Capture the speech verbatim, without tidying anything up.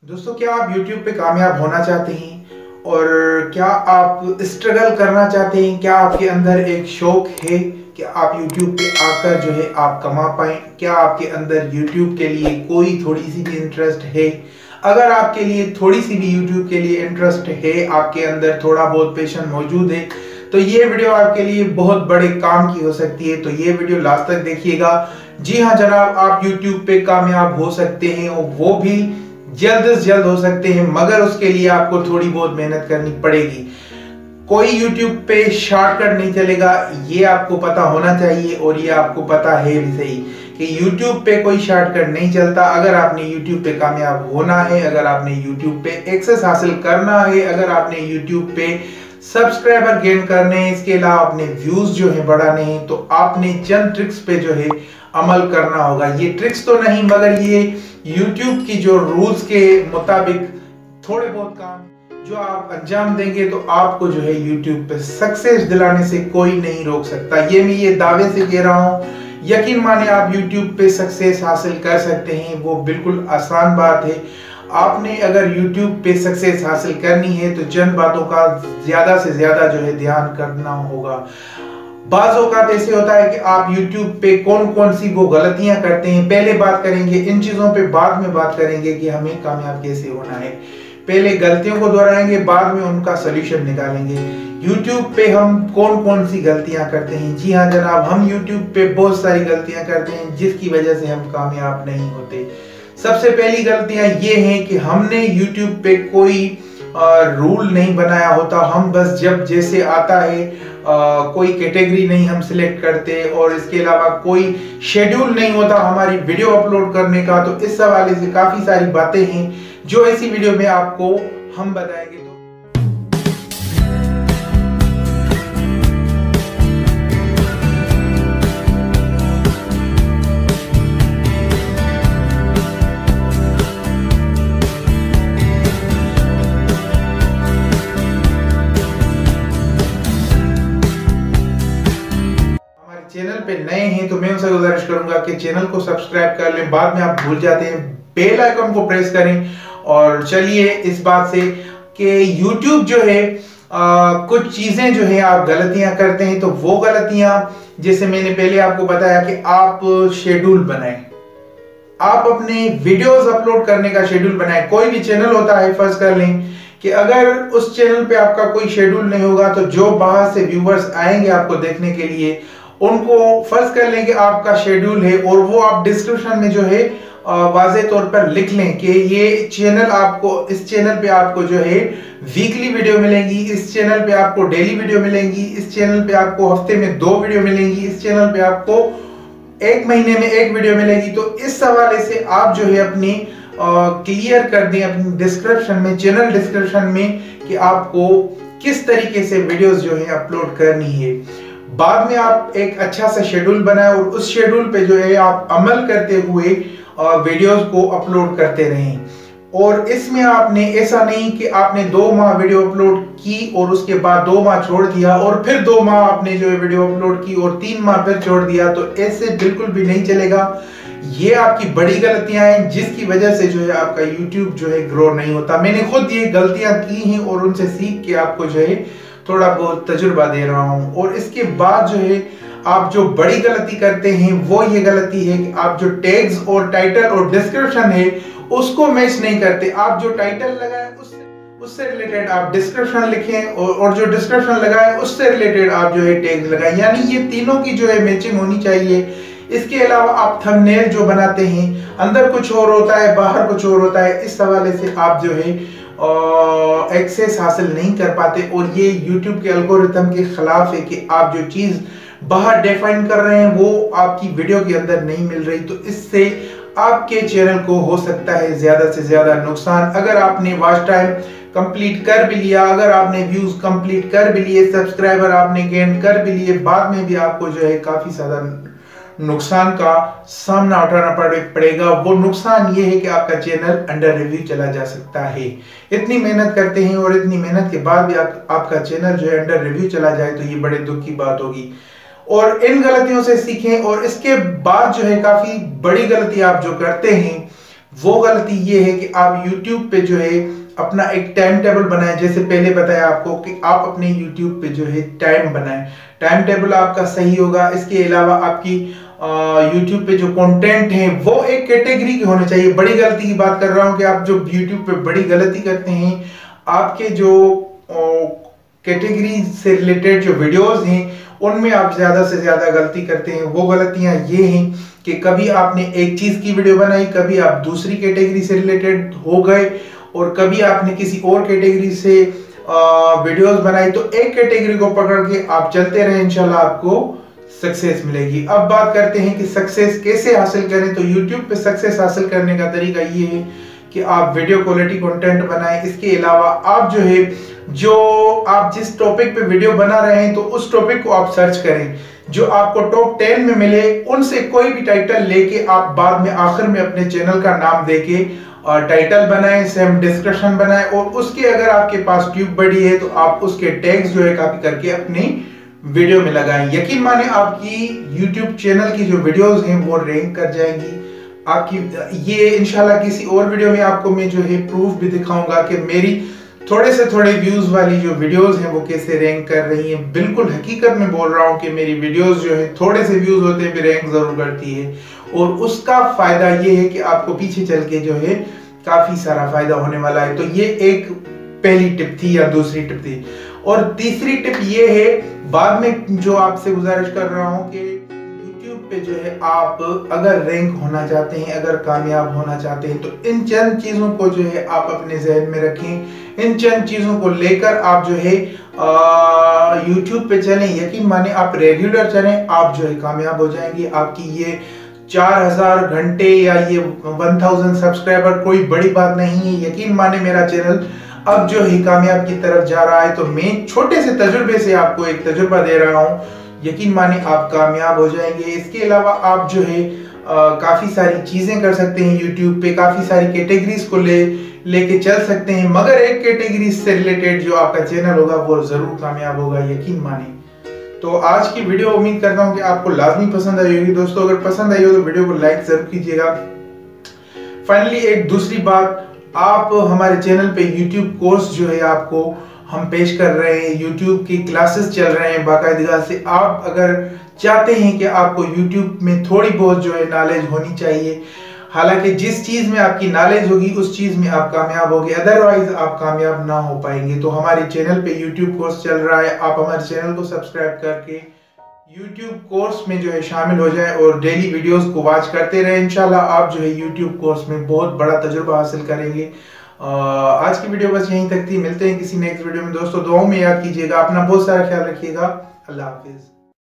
दोस्तों, क्या आप YouTube पे कामयाब होना चाहते हैं और क्या आप स्ट्रगल करना चाहते हैं? क्या आपके अंदर एक शौक है कि आप YouTube पे आकर जो है आप कमा पाएं? क्या आपके अंदर YouTube के लिए कोई थोड़ी सी भी इंटरेस्ट है? अगर आपके लिए थोड़ी सी भी YouTube के लिए इंटरेस्ट है, आपके अंदर थोड़ा बहुत पैशन मौजूद है, तो ये वीडियो आपके लिए बहुत बड़े काम की हो सकती है। तो ये वीडियो लास्ट तक देखिएगा। जी हाँ जनाब, आप YouTube पे कामयाब हो सकते हैं और वो भी जल्द से जल्द हो सकते हैं, मगर उसके लिए आपको थोड़ी बहुत मेहनत करनी पड़ेगी। कोई YouTube पे शॉर्टकट नहीं चलेगा, ये आपको पता होना चाहिए। और ये आपको पता है भी सही कि YouTube पे कोई शॉर्टकट नहीं चलता। अगर आपने YouTube पे कामयाब होना है, अगर आपने YouTube पे एक्सेस हासिल करना है, अगर आपने YouTube पे सब्सक्राइबर गेन करने हैं, इसके अलावा अपने व्यूज जो है बढ़ाने हैं, तो आपने चंद ट्रिक्स पे जो है अमल करना होगा। ये ट्रिक्स तो नहीं, मगर ये YouTube की जो रूल्स के मुताबिक थोड़े बहुत काम जो आप अंजाम देंगे तो आपको जो है YouTube पे सक्सेस दिलाने से कोई नहीं रोक सकता। ये मैं ये दावे से कह रहा हूँ, यकीन माने आप YouTube पे सक्सेस हासिल कर सकते हैं। वो बिल्कुल आसान बात है। आपने अगर YouTube पे सक्सेस हासिल करनी है तो चंद बातों का ज्यादा से ज्यादा जो है ध्यान करना होगा। बाज़ औक़ात ऐसे होता है कि आप YouTube पे कौन कौन सी वो गलतियां करते हैं, पहले बात करेंगे इन चीजों पे, बाद में बात करेंगे कि हमें कामयाब कैसे होना है। पहले गलतियों को दोहराएंगे, बाद में उनका सलूशन निकालेंगे। YouTube पे हम कौन कौन सी गलतियां करते हैं? जी हाँ जनाब, हम YouTube पे बहुत सारी गलतियां करते हैं जिसकी वजह से हम कामयाब नहीं होते। सबसे पहली गलतियां ये हैं कि हमने YouTube पे कोई रूल नहीं बनाया होता। हम बस जब जैसे आता है आ, कोई कैटेगरी नहीं हम सिलेक्ट करते, और इसके अलावा कोई शेड्यूल नहीं होता हमारी वीडियो अपलोड करने का। तो इस हवाले से काफी सारी बातें हैं जो ऐसी वीडियो में आपको हम बताएंगे। तो चैनल पे नए हैं तो मैं उनसे गुजारिश करूंगा कि चैनल को सब्सक्राइब कर लें। बाद में आप भूल जाते हैं, बेल आइकन को प्रेस करें। और चलिए इस बात से कि YouTube जो है आ, कुछ चीजें जो है आप गलतियां करते हैं, तो वो गलतियां जैसे मैंने पहले आपको बताया कि आप शेड्यूल बनाएं, आप अपने वीडियोस अपलोड करने का शेड्यूल बनाएं। कोई भी चैनल होता है, फर्ज कर लें कि अगर उस चैनल पे आपका कोई शेड्यूल नहीं होगा तो जो बाहर से व्यूवर्स आएंगे आपको देखने के लिए, उनको फर्ज कर लें कि आपका शेड्यूल है, और वो आप डिस्क्रिप्शन में जो है वाज़े तौर पर लिख लें कि ये चैनल आपको, इस चैनल पे आपको जो है वीकली वीडियो मिलेंगी, इस चैनल पे आपको डेली वीडियो मिलेंगी, इस चैनल पे आपको हफ्ते में दो वीडियो मिलेंगी, इस चैनल पे आपको एक महीने में एक वीडियो मिलेगी। तो इस हवाले से आप जो है अपनी क्लियर कर दें अपनी डिस्क्रिप्शन में, चैनल डिस्क्रिप्शन में, कि आपको किस तरीके से वीडियोस जो है अपलोड करनी है। बाद में आप एक अच्छा सा शेड्यूल बनाएं और उस शेड्यूल पे जो है आप अमल करते हुए वीडियोस को अपलोड करते रहें। और इसमें आपने ऐसा नहीं कि आपने दो माह वीडियो अपलोड की और उसके बाद दो माह छोड़ दिया, और फिर दो माह आपने जो है वीडियो अपलोड की और तीन माह फिर छोड़ दिया, तो ऐसे बिल्कुल भी नहीं चलेगा। ये आपकी बड़ी गलतियां हैं जिसकी वजह से जो है आपका YouTube जो है ग्रो नहीं होता। मैंने खुद ये गलतियां की हैं और उनसे सीख के आपको जो है थोड़ा बहुत तजुर्बा दे रहा हूं। और इसके बाद जो है आप जो बड़ी गलती करते हैं वो ये गलती है कि आप जो टैग्स और टाइटल और डिस्क्रिप्शन है उसको मैच नहीं करते। आप जो टाइटल लगाए उससे उससे रिलेटेड आप डिस्क्रिप्शन लिखें, और, और जो डिस्क्रिप्शन लगाए उससे रिलेटेड आप जो है टैग्स लगाएं। यानी ये तीनों की जो है मैचिंग होनी चाहिए। इसके अलावा आप थंबनेल जो बनाते हैं, अंदर कुछ और होता है, बाहर कुछ और होता है। इस हवाले से आप जो है एक्सेस हासिल नहीं कर पाते, और ये YouTube के एल्गोरिथम के खिलाफ है कि आप जो चीज बाहर डिफाइन कर रहे हैं वो आपकी वीडियो के अंदर नहीं मिल रही। तो इससे आपके चैनल को हो सकता है ज्यादा से ज्यादा नुकसान। अगर आपने वॉच टाइम कंप्लीट कर भी लिया, अगर आपने व्यूज कंप्लीट कर भी लिए, सब्सक्राइबर आपने गेन कर भी लिए, बाद में भी आपको जो है काफी ज्यादा नुकसान का सामना उठाना पड़ेगा। वो नुकसान ये है कि आपका चैनल अंडर रिव्यू चला जा सकता है। इतनी मेहनत करते हैं और इतनी मेहनत के बाद भी आप, आपका चैनल जो है अंडर रिव्यू चला जाए तो ये बड़े दुख की बात होगी। और इन गलतियों से सीखें। और इसके बाद जो है काफी बड़ी गलती आप जो करते हैं वो गलती ये है कि आप YouTube पे जो है अपना एक टाइम टेबल बनाएं। जैसे पहले बताया आपको कि आप अपने YouTube पे जो है टाइम बनाएं, टाइम टेबल आपका सही होगा। इसके अलावा आपकी यूट्यूब पे जो कंटेंट है वो एक कैटेगरी के होने चाहिए। बड़ी गलती की बात कर रहा हूं कि आप जो यूट्यूब पे बड़ी गलती करते हैं, आपके जो कैटेगरी से रिलेटेड जो वीडियोस हैं उनमें आप ज्यादा से ज्यादा गलती करते हैं। वो गलतियां ये हैं कि कभी आपने एक चीज की वीडियो बनाई, कभी आप दूसरी कैटेगरी से रिलेटेड हो गए, और कभी आपने किसी और कैटेगरी से वीडियोस बनाई। तो एक कैटेगरी को पकड़ के आप चलते रहे, इंशाल्लाह आपको सक्सेस मिलेगी। अब बात करते हैं कि सक्सेस कैसे हासिल करें। तो YouTube पे सक्सेस हासिल करने का तरीका ये है कि आप वीडियो क्वालिटी कंटेंट बनाएं। इसके अलावा आप जो है जो आप जिस टॉपिक पे वीडियो बना रहे हैं तो उस टॉपिक को आप सर्च करें, जो आपको टॉप टेन में मिले उनसे कोई भी टाइटल लेके आप बाद में आखिर में अपने चैनल का नाम देके और टाइटल बनाएं, सेम डिस्क्रिप्शन बनाएं, और उसके अगर आपके पास ट्यूब बड़ी है तो आप उसके टैग्स जो है कॉपी करके अपनी वीडियो में लगाएं। यकीन माने आपकी YouTube चैनल की जो वीडियोस हैं वो रैंक कर जाएंगी आपकी। ये इंशाल्लाह किसी और वीडियो में आपको मैं जो है प्रूफ भी दिखाऊंगा कि मेरी थोड़े से थोड़े व्यूज वाली जो वीडियोस हैं वो कैसे रैंक कर रही हैं। बिल्कुल हकीकत में बोल रहा हूँ कि मेरी वीडियोस जो है थोड़े से व्यूज होते हैं भी रैंक जरूर करती है, और उसका फायदा ये है कि आपको पीछे चल के जो है काफी सारा फायदा होने वाला है। तो ये एक पहली टिप थी या दूसरी टिप थी। और तीसरी टिप ये है, बाद में जो आपसे गुजारिश कर रहा हूं कि YouTube पे जो है आप अगर रैंक होना चाहते हैं, अगर कामयाब होना चाहते हैं, तो इन चंद चीजों को जो है आप अपने जहन में रखें। इन चंद चीजों को लेकर आप जो है आ, YouTube पे चलें। यकीन माने आप रेगुलर चलें, आप जो है कामयाब हो जाएंगे। आपकी ये चार हजार घंटे या ये वन थाउजेंड सब्सक्राइबर कोई बड़ी बात नहीं है। यकीन माने मेरा चैनल अब जो है कामयाब की तरफ जा रहा है, तो मैं छोटे से तजुर्बे से आपको एक तजुर्बा दे रहा हूं। यकीन माने आप कामयाब हो जाएंगे। इसके अलावा आप जो है आ, काफी सारी चीजें कर सकते हैं YouTube पे, काफी सारी कैटेगरीज को ले लेके चल सकते हैं, मगर एक कैटेगरी से रिलेटेड जो आपका चैनल होगा वो जरूर कामयाब होगा, यकीन माने। तो आज की वीडियो उम्मीद करता हूं कि आपको लाजमी पसंद आई होगी। दोस्तों अगर पसंद आई हो तो वीडियो को लाइक जरूर कीजिएगा। फाइनली एक दूसरी बात, आप हमारे चैनल पे YouTube कोर्स जो है आपको हम पेश कर रहे हैं, YouTube की क्लासेस चल रहे हैं बाकायदगी से। आप अगर चाहते हैं कि आपको YouTube में थोड़ी बहुत जो है नॉलेज होनी चाहिए, हालांकि जिस चीज में आपकी नॉलेज होगी उस चीज में आप कामयाब होगे, अदरवाइज आप कामयाब ना हो पाएंगे। तो हमारे चैनल पे YouTube कोर्स चल रहा है, आप हमारे चैनल को सब्सक्राइब करके YouTube कोर्स में जो है शामिल हो जाए और डेली वीडियोस को वॉच करते रहे। इंशाल्लाह आप जो है YouTube कोर्स में बहुत बड़ा तजुर्बा हासिल करेंगे। आज की वीडियो बस यहीं तक थी। मिलते हैं किसी नेक्स्ट वीडियो में। दोस्तों दुआओं में याद कीजिएगा, अपना बहुत सारा ख्याल रखिएगा। अल्लाह हाफिज।